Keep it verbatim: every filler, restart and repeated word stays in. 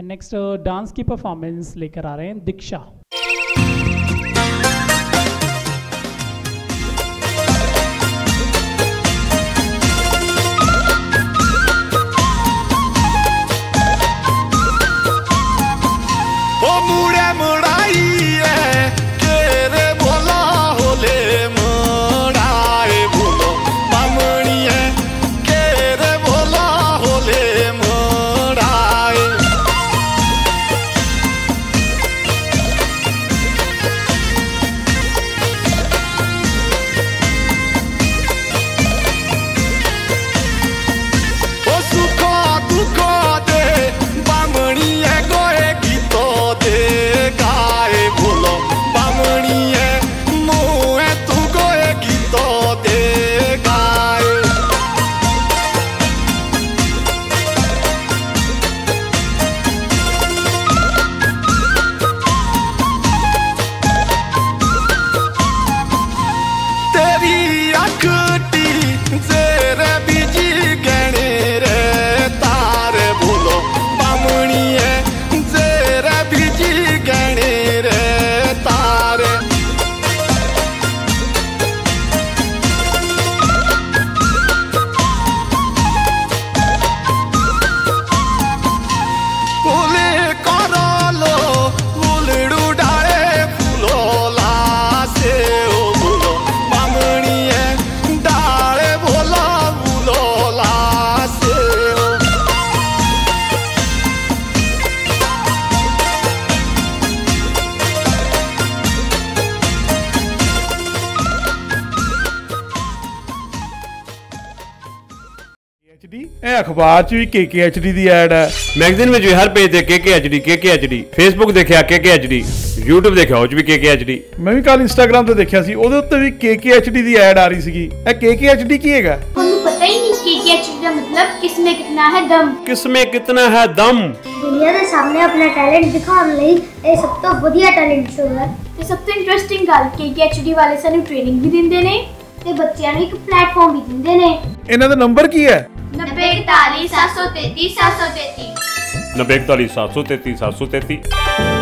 And next dance की performance लेकर आ रहे हैं दीक्षा। अखबार च भी के के एच डी की एड है, मैगजीन में भी हर पेज से के के एच डी के के एच डी, फेसबुक देखा के के एच डी, यूट्यूब देखा उस भी के के एच डी। मैं भी कल इंस्टाग्राम ते देखा सी ओदे उत्ते भी के के एच डी की एड आ रही सी। ए के के एच डी की हैगा? ਤੁਹਾਨੂੰ पता ही नहीं के के एच डी का मतलब किसमें कितना है दम। किसमें कितना है दम? दुनिया के सामने अपना टैलेंट दिखाने ਲਈ ਇਹ ਸਭ ਤੋਂ ਵਧੀਆ ਟੈਲੈਂਟ ਸ਼ੋ ਹੈ ਤੇ ਸਭ ਤੋਂ ਇੰਟਰਸਟਿੰਗ ਗੱਲ ਕੇ ਕੇ ਐਚ ਡੀ ਵਾਲੇ ਸਾਨੂੰ ਟ੍ਰੇਨਿੰਗ ਵੀ ਦਿੰਦੇ ਨੇ ਤੇ ਬੱਚਿਆਂ ਨੂੰ ਇੱਕ ਪਲੇਟਫਾਰਮ ਵੀ ਦਿੰਦੇ ਨੇ। ਇਹਨਾਂ ਦਾ ਨੰਬਰ ਕੀ ਹੈ? नब्बे इकतालीस सात सौ तैतीस सात सौ तैतीस नब्बे इकतालीस सात सौ तैतीस सात सौ तैतीस।